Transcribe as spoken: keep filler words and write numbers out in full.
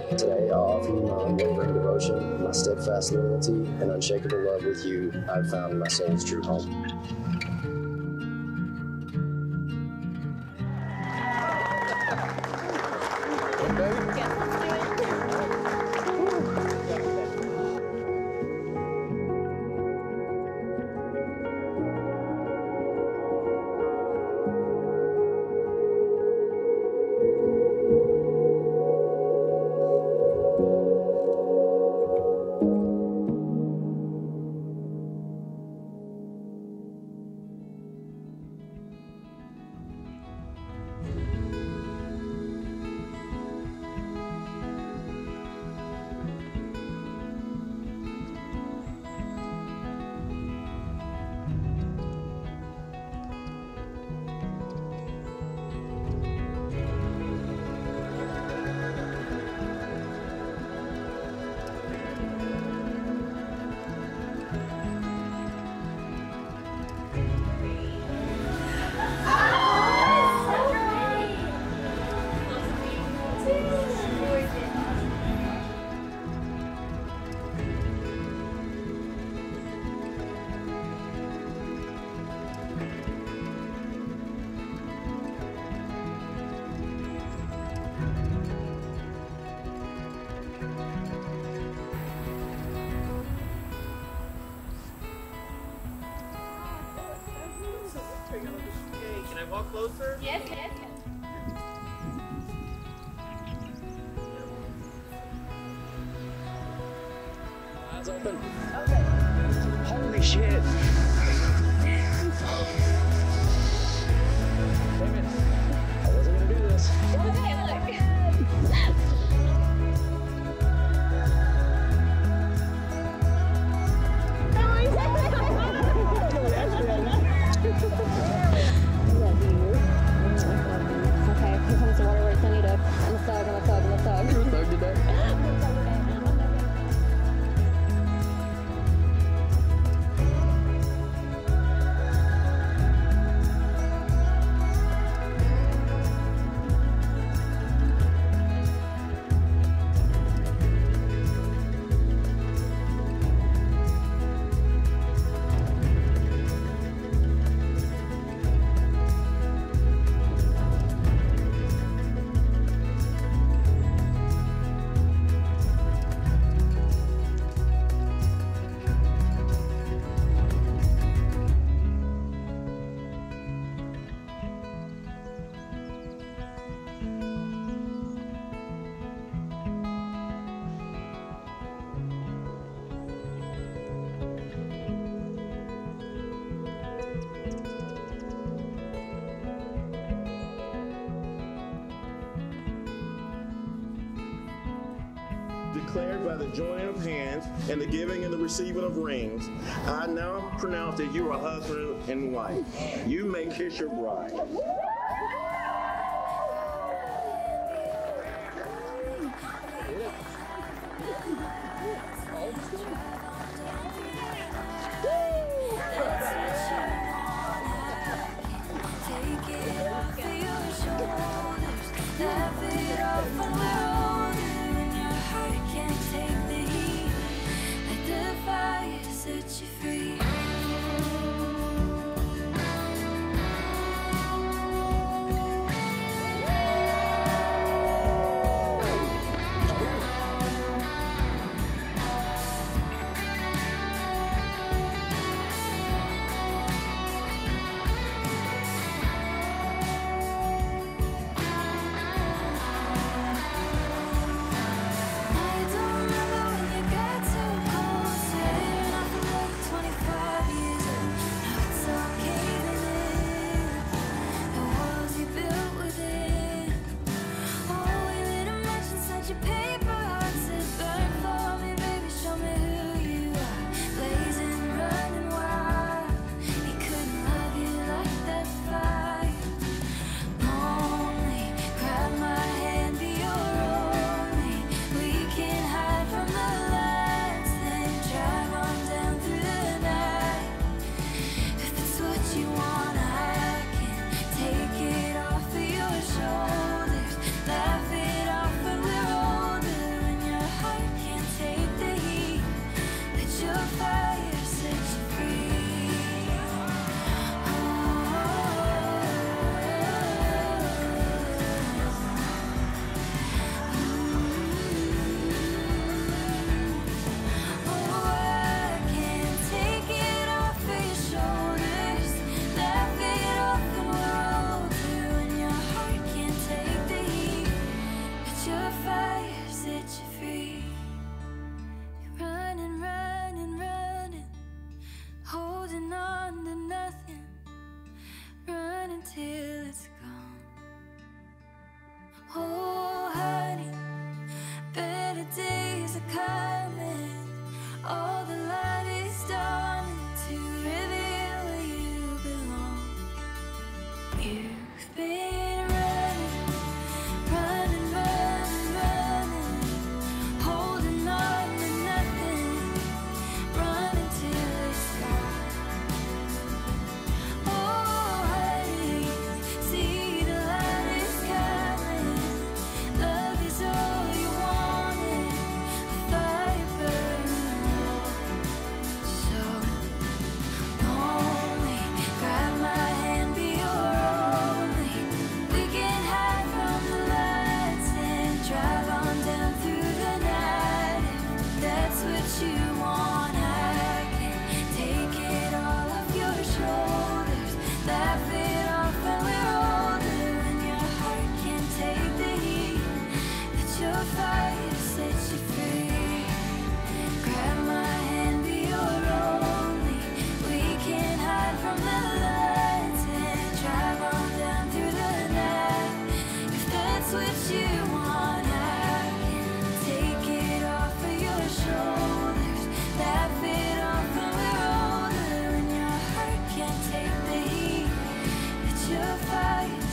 Today, I'll offer you my unwavering devotion, my steadfast loyalty, and unshakable love with you. I've found my soul's true home. Can I walk closer? Yes, yes, yes. Eyes open. Okay. Holy shit. Damn it. I wasn't gonna do this. Okay, look. Declared by the joining of hands and the giving and the receiving of rings, I now pronounce that you are husband and wife. You may kiss your bride. holding on to nothing, running till it's gone. Oh, honey, better days are coming. All the light is dawning to reveal where you belong. You've been running, running, running, running, holding on to nothing, running till it's gone. Oh, honey, see the light is coming. Love is all you wanted, fire burning low. So only grab my hand, be your only. We can hide from the lights and drive on down through the night. If that's what you want, I can take it all off your shoulders, laugh it off when we're older, and your heart can't take the heat. Let your fire set you free. Grab my hand, be your only. We can hide from the lights and drive on down through the night. If that's what you want, I can take it off of your shoulders, laugh it off when we're older, and your heart can't take the heat. Let your fire